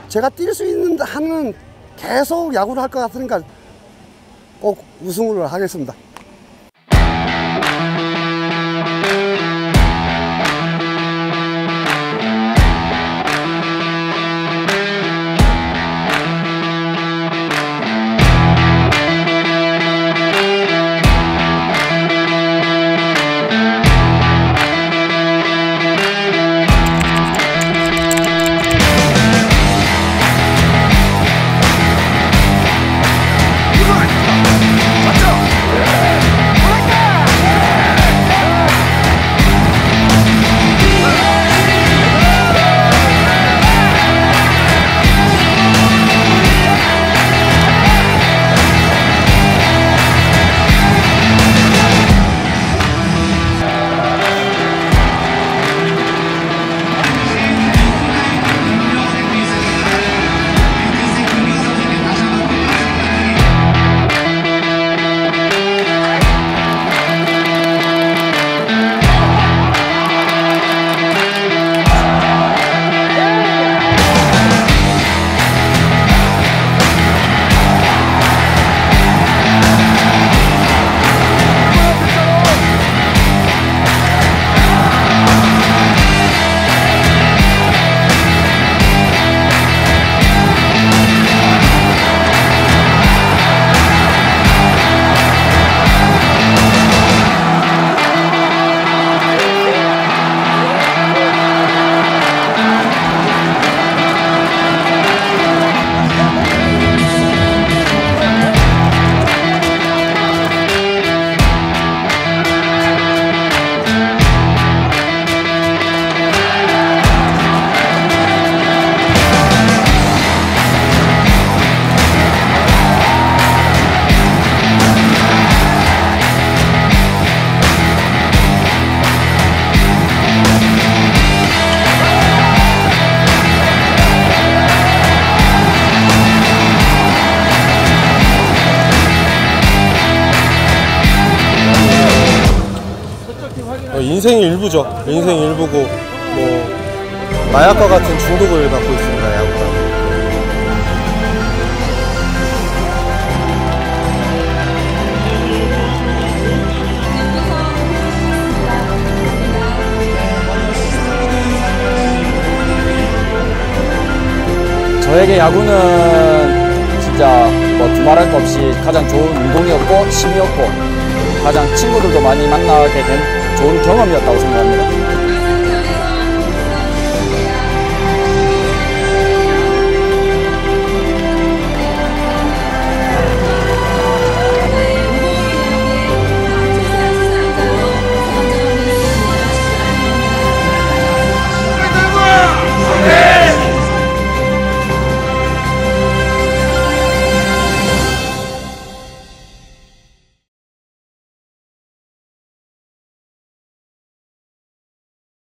제가 뛸 수 있는 한은 계속 야구를 할 것 같으니까 꼭 우승을 하겠습니다. 인생의 일부죠. 인생의 일부고 뭐 마약과 같은 중독을 갖고 있습니다. 야구가. 저에게 야구는 진짜 뭐 두말할 것 없이 가장 좋은 운동이었고 취미였고 가장 친구들도 많이 만나게 된 좋은 경험이었다고 생각합니다.